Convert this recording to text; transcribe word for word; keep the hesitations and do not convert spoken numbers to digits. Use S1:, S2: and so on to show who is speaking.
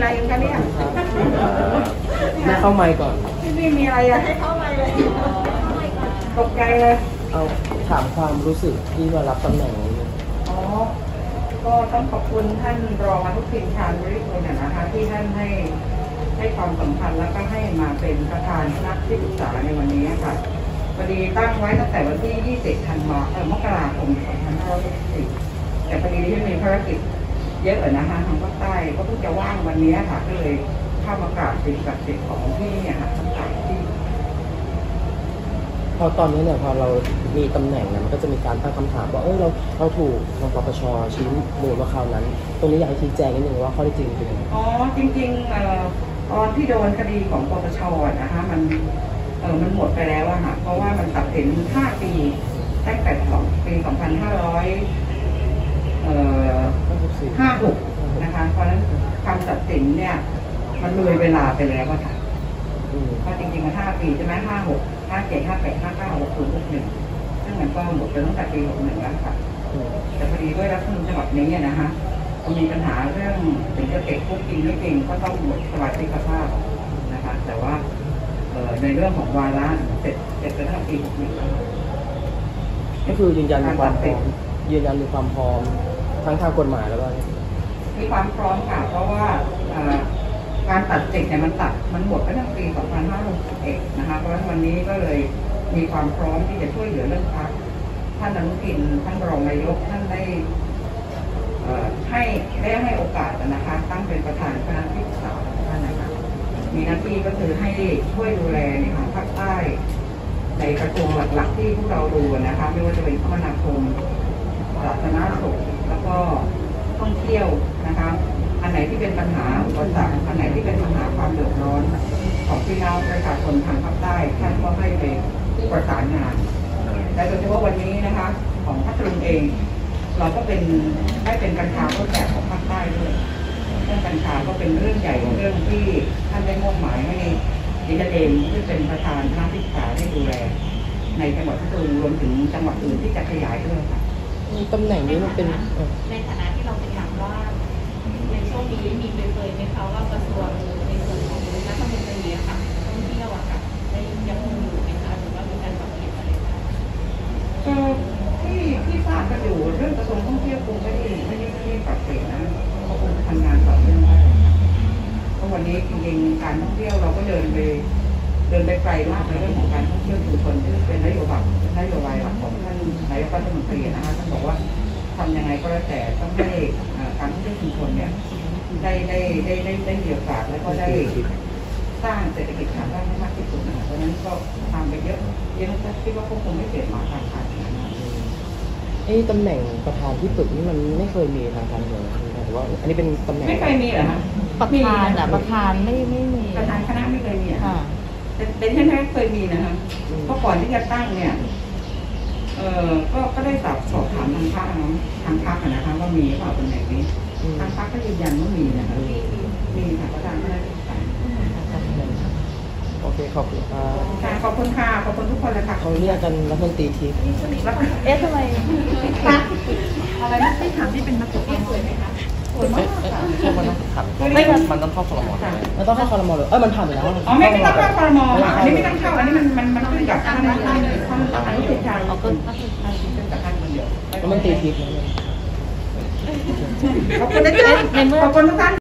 S1: อะไรกันเนี่ย
S2: แม่เข้าไมค์ก่อน
S1: ไม่มีอะไรอะให้เข้าไมค์เลยตกใจเลย
S2: เอาถามความรู้สึกที่มารับตำแหน่งนี้
S1: อ๋อก็ต้องขอบคุณท่านรองอนุทินชาญวิริกุลนะคะที่ท่านให้ให้ความสำคัญแล้วก็ให้มาเป็นประธานคณะที่ปรึกษาในวันนี้ค่ะพอดีตั้งไว้ตั้งแต่วันที่ยี่สิบธันวาคมมกราคมสองพันห้าร้อยหกสิบแต่พอดีที่มีภารกิจเยอะนะคะทางภาคใต้ก็เพิ่งจะว่างวันนี้ค่ะก็เลยเข้ามากราบสิ่งศักดิ์สิทธิ์ของที่เนี่ยค่ะทั้งสามที่
S2: พอตอนนี้เนี่ยพอเรามีตำแหน่งเนี่ยมันก็จะมีการตั้งคำถามว่าเออเราเราถูกทางปปชชี้มูลว่าคราวนั้นตรงนี้อยากให้ชี้แจงนิดนึงว่าข้อที่จริงเป็นยังไง
S1: อ๋อจริงๆตอนที่โดนคดีของปปชนะคะมันเออมันหมดไปแล้วอะค่ะเพราะว่ามันตัดสินห้าปีตั้งแต่สองปีสองพันห้าร้อยเอ่อห้าหกนะคะเพราะฉะนั้นคำตัดสินเนี่ยมันเลยเวลาไปแล้วอะค่ะเพราะจริงๆมันห้าปีใช่ไหมห้าหกห้าเจ็ดห้าแปดห้าเก้าหกศูนย์หกหนึ่งซึ่งมันก็หมดไปตั้งแต่ปีหกหนึ่งแล้วค่ะแต่พอดีด้วยรัฐธรรมนูญฉบับนี้เนี่ยนะคะมันมีปัญหาเรื่องถึงจะติดคุกจริงไม่จริงก็ต้องหมดสวัสดิภาพนะคะแต่ว่าในเรื่องของวาระเสร็จเสร็จไปตั้งแต่ปีหกหนึ่งแล้ว
S2: ก็คือยืนยันมีความพร้อมยืนยันมีความพร้อมทั้งทางกฎหมายแล้วก็
S1: มีความพร้อมค่ะเพราะว่าการตัดสิทธิ์เนี่ยมันตัดมันหมดไปตั้งปีสองพันห้าร้อยหกสิบเอ็ดนะคะเพราะฉะนั้นวันนี้ก็เลยมีความพร้อมที่จะช่วยเหลือเรื่องพรรคท่านอนุทินท่านรองนายกท่านได้ให้ได้ให้โอกาสนะคะตั้งเป็นประธานคณะที่ปรึกษาท่านนะคะมีหน้าที่ก็คือให้ช่วยดูแลในทางภาคใต้ในกระทรวงหลักๆที่พวกเราดูนะคะไม่ว่าจะเป็นคมนาคมสาธารณสุขแล้วก็ท่องเที่ยวนะคะอันไหนที่เป็นปัญหาอุปสรรคอันไหนที่เป็นปัญหาความเดือดร้อนของพี่น้องประชาชนทางภาคใต้ท่านก็ให้ไปประสานงานและโดยเฉพาะวันนี้นะคะของพัทลุงเองเราก็เป็นได้เป็นกัญชาต้นแบบของภาคใต้ด้วยเรื่องกัญชาก็เป็นเรื่องใหญ่เรื่องที่ท่านได้มอบหมายให้ดิฉันเองที่เป็นประธานคณะที่ปรึกษาได้ดูแลในจังหวัดพัทลุงรวมถึงจังหวัดอื่นที่จะขยายด้วยค่ะ
S2: ตำแหน่งนี้มันเป็น
S3: ในฐานะที่เราเป็นอย่างว่าในช่วงนี้มีเผยๆไหมคะว่ากระทรวงในส่วนของรัฐมนตรีค่ะท่องเที่ยวอะค่ะได้ยังคงอยู่ไหมคะหรือว่ามีการปรับเปลี่ยนอะไรบ้าง
S1: ก็ที่ที่ทราบกันอยู่เรื่องกระทรวงท่องเที่ยวคงไม่ได้ไม่ได้ไม่ได้ปรับเปลี่ยนนะเขาคงทำงานต่อเนื่องได้เพราะวันนี้จริงๆการท่องเที่ยวเราก็เดินไปเดินไปไกลมากในเรื่องของการท่องเที่ยวชุมชนที่เป็นนโยบายนโยบายหลักของท่านนายกรัฐมนตรีนะคะท่านบอกว่าทำยังไงก็แล้วแต่ต้องให้การท่องเที่ยวชุมชนเนี่ยได้ได้ได้ได้ได้มีโอกาสแล้วก็ได้สร้างเศรษฐกิจฐานรากให้มากที่สุดนะคะเพราะฉะนั้นก็ทำไปเยอะยังคิดว่าคงไม่เปลี่ยนมาทางการเมือง
S2: ไอ้ตำแหน่งประธานที่ปรึกนี่มันไม่เคยมีทางการเมืองแต่ว่าอันนี้เป็นตำแหน่ง
S1: ไม่เคยมีเหรอคะ
S3: ประธานอะประธานไม่ไม่มี
S1: ประธานคณะไม่เคยมีค่ะเป็นที่ไม่เคยมีนะคะเพราะก่อนที่จะตั้งเนี่ยเออก็ก็ได้สอบสอบถามทางพรรคทางพรรคนะคะว่ามีหรือเปล่าตำแหน่งนี้ทางพรรคก็ยืนยันว่ามีนะคะมีค่ะประธานคณะที่ปรึกษา
S2: โอเคขอบคุณ
S1: ค่ะขอบคุณค่ะขอบคุณทุกคนเลยค่ะ
S2: เขาเรียกกันรัฐมนตรีที
S3: เอ๊ะทำไม
S1: อะไรนะที่ถามที่เป็นนักศึกษาสวยไหมคะสวยมาก
S2: ใช่มันต้องขับไม่มันต้องเข้าคอรมอมันต้องเข้าคอรมอเลยเออมันผ่านไปแล้ว
S1: อ๋อไม่ไม่ต้องเข้าคอรมอค่ะอันนี้ไม่ต้องเข้าอันนี้มันมันมันขึ้นกับท่านท่านท่านอนุทินชาญเอาขึ้นก็คือท่านขึ้นกับท่านคนเดียว
S2: รัฐมนตรีที
S1: ขอบคุณนะจ๊ะขอบคุณทุกท่าน